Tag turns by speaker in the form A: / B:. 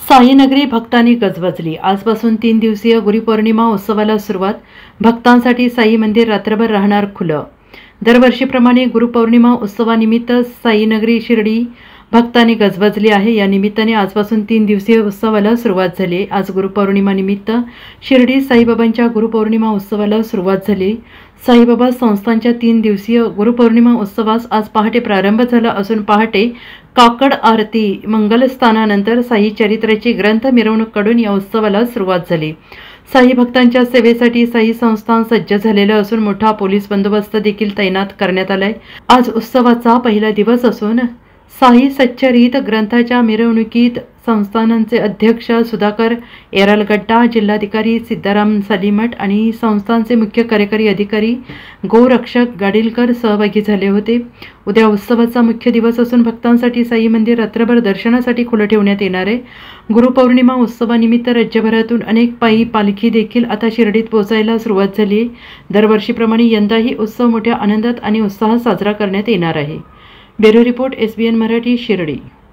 A: साईनगरी भक्तांनी गजबजली। आजपासून 3 दिवसीय गुरुपौर्णिमा उत्सवाला सुरुवात। भक्तांसाठी साई मंदिर रात्रभर राहणार खुलं। दरवर्षीप्रमाणे गुरुपौर्णिमा उत्सवानिमित्त साईनगरी शिर्डी भक्तांनी गजबजली आहे। या निमित्ताने आजपासून 3 दिवसीय उत्सवाला सुरुवात झाली। आज गुरुपौर्णिमा निमित्त शिर्डी साईबाबांच्या गुरुपौर्णिमा उत्सवाला सुरुवात झाली। साईबाबा संस्थांच्या 3 दिवसीय गुरुपौर्णिमा उत्सवास आज पहाटे प्रारंभ झाला असून पहाटे काकड आरती मंगलस्थानानंतर साई चरित्राची ग्रंथ मिरवणूक काढून या उत्सवाला सुरुवात झाली। साई भक्तांच्या सेवेसाठी साई संस्थान सज्ज झालेलं असून मोठा पोलीस बंदोबस्त देखील तैनात करण्यात आलाय। आज उत्सवाचा पहिला दिवस असून साई सच्चरित ग्रंथाच्या मिरवणुकीत संस्थानांचे अध्यक्ष सुधाकर येरालगड्डा, जिल्हाधिकारी सिद्धाराम सालीमठ आणि संस्थानचे मुख्य कार्यकारी अधिकारी गोरक्षक गाडीलकर सहभागी झाले होते। उद्या उत्सवाचा मुख्य दिवस असून भक्तांसाठी साई मंदिर रात्रभर दर्शनासाठी खुलं ठेवण्यात येणार आहे। गुरुपौर्णिमा उत्सवानिमित्त राज्यभरातून अनेक पायी पालखी देखील आता शिर्डीत पोहोचायला सुरुवात झाली आहे। दरवर्षीप्रमाणे यंदाही उत्सव मोठ्या आनंदात आणि उत्साहात साजरा करण्यात येणार आहे। Bureau report, SBN Marathi, Shirdi.